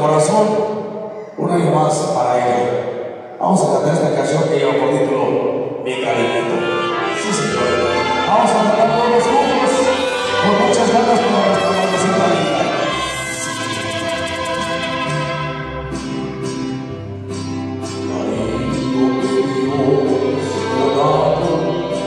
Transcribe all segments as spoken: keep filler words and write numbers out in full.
corazón, un año más para ella. Vamos a cantar esta canción que lleva por título Mi Cariñito. Sí, señor. Vamos a cantar todos juntos, con muchas ganas para nuestra mamacita linda. Cariño que Dios te ha dado.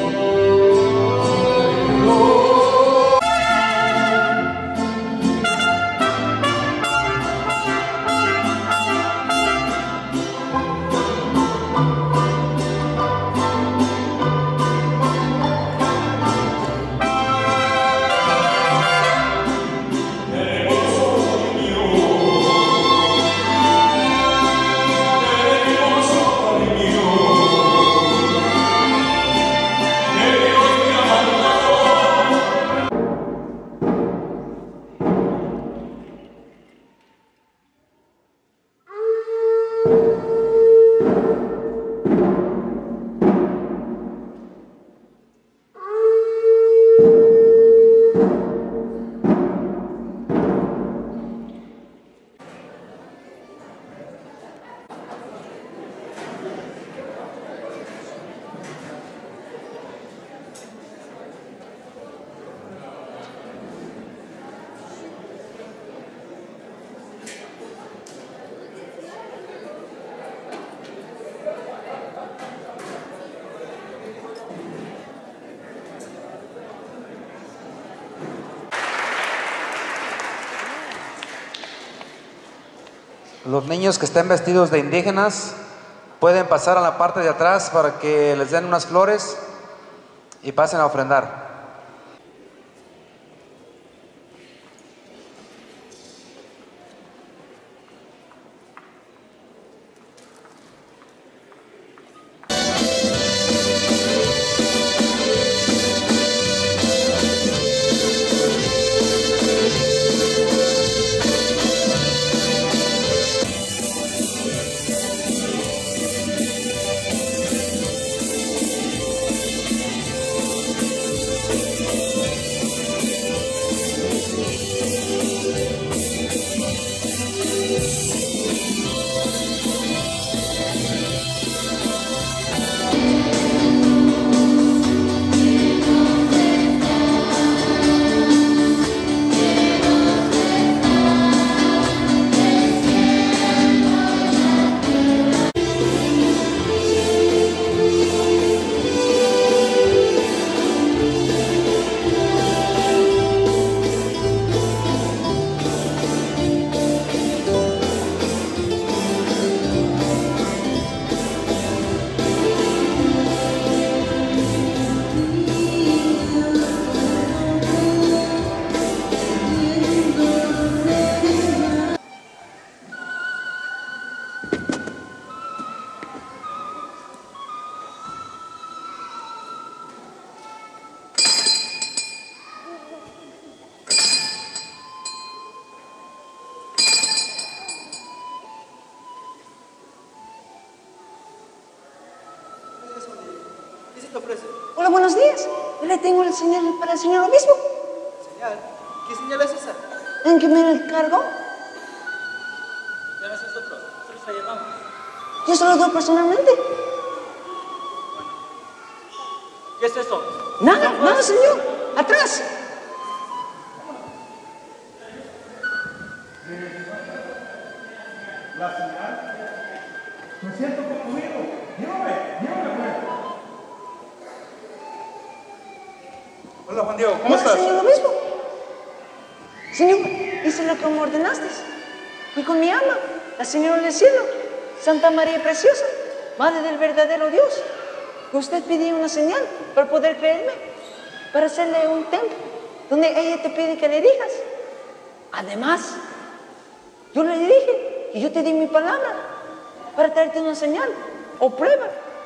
Los niños que estén vestidos de indígenas pueden pasar a la parte de atrás para que les den unas flores y pasen a ofrendar. Hola, buenos días. Yo le tengo el señal para el señor obispo. ¿Señal? ¿Qué señal es esa? ¿En qué me encargó? Ya no es nosotros, nosotros la llevamos. Yo se lo doy personalmente. ¿Qué es eso? Nada, nada, señor. Atrás. La señal. Me siento concluido. Llévame, llévame, pues. Hola, Juan Diego, ¿cómo No, estás? señor obispo. Señor, hice lo que me ordenaste. Fui con mi ama, la señora del cielo, Santa María Preciosa, Madre del verdadero Dios. Que usted pidió una señal para poder creerme, para hacerle un templo donde ella te pide que le digas. Además, yo le dije y yo te di mi palabra para traerte una señal o prueba.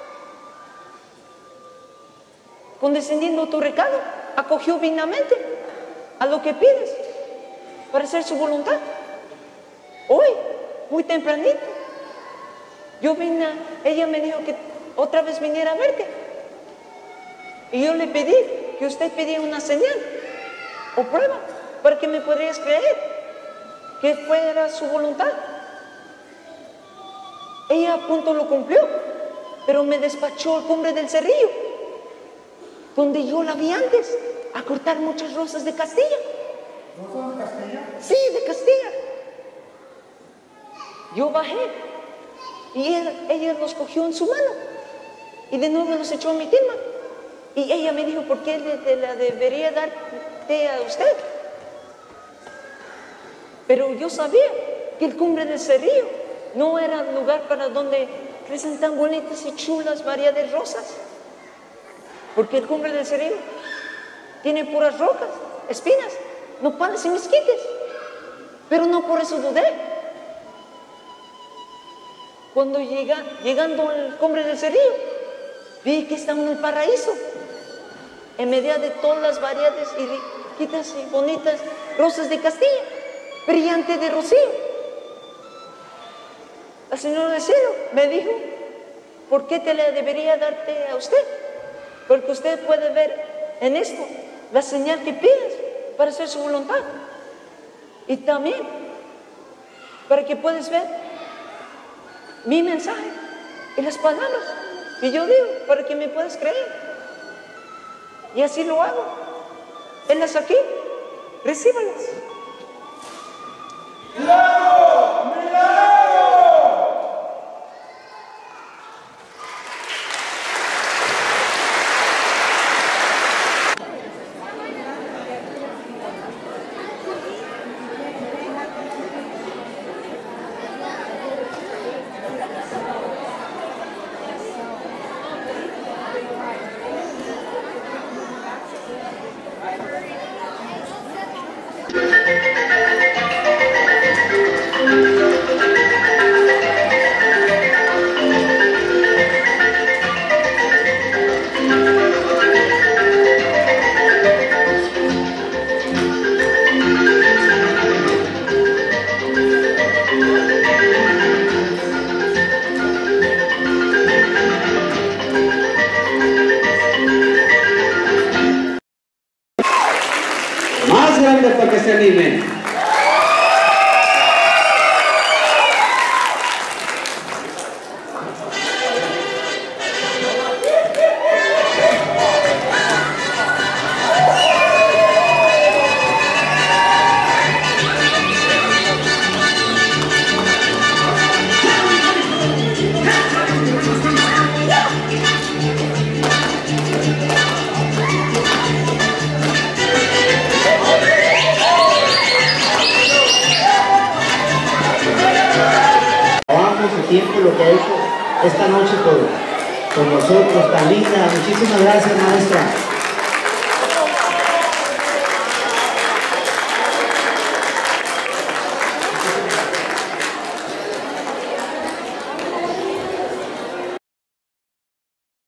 Condescendiendo tu recado, acogió dignamente a lo que pides para hacer su voluntad. Hoy, muy tempranito, yo vine, ella me dijo que otra vez viniera a verte. Y yo le pedí que usted pidiera una señal o prueba para que me podrías creer que fuera su voluntad ella a punto lo cumplió, pero me despachó al Cumbre del Cerrillo, donde yo la vi antes, a cortar muchas rosas de Castilla. ¿Rosas de Castilla? Sí, de Castilla. Yo bajé y ella, ella los cogió en su mano y de nuevo los echó a mi tilma. Y ella me dijo, ¿por qué le, le la debería darte a usted? Pero yo sabía que el Cumbre del Cerrillo no era lugar para donde crecen tan bonitas y chulas variedades de rosas. Porque el Cumbre del Cerrillo tiene puras rocas, espinas, nopales y mezquites. Pero no por eso dudé. Cuando llega, llegando al Cumbre del Cerrillo, vi que estaba en el paraíso, en medio de todas las variedades y riquitas y bonitas rosas de Castilla, brillante de rocío. La señora del cielo me dijo, ¿por qué te la debería darte a usted? Porque usted puede ver en esto la señal que pides para hacer su voluntad. Y también para que puedas ver mi mensaje y las palabras que yo digo para que me puedas creer. Y así lo hago. Henlas aquí, recíbalas. ¡Milagro! ¡Milagro! Más grande para que se animen. El tiempo, lo que ha hecho esta noche con, con nosotros, tan linda. Muchísimas gracias, maestra.